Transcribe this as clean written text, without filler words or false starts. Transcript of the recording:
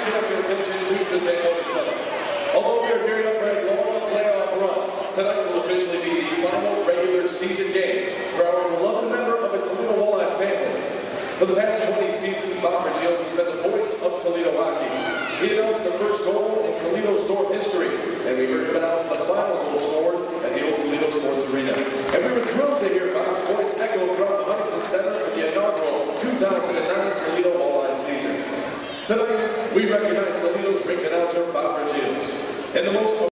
direct your attention to this annual tonight. Although we are gearing up for a long playoff run, tonight will officially be the final regular season game for our beloved member of the Toledo Walleye family. For the past 20 seasons, Bobb Vergiels has been the voice of Toledo hockey. He announced the first goal in Toledo Storm history, and we heard him announce the final goal scored at the old Toledo Sports Arena. And we were thrilled to hear Bobb's voice echo throughout the Huntington Center for the inaugural 2009 Toledo Walleye season. Tonight, we recognize Toledo's rink announcer, Bobb Vergiels, and the most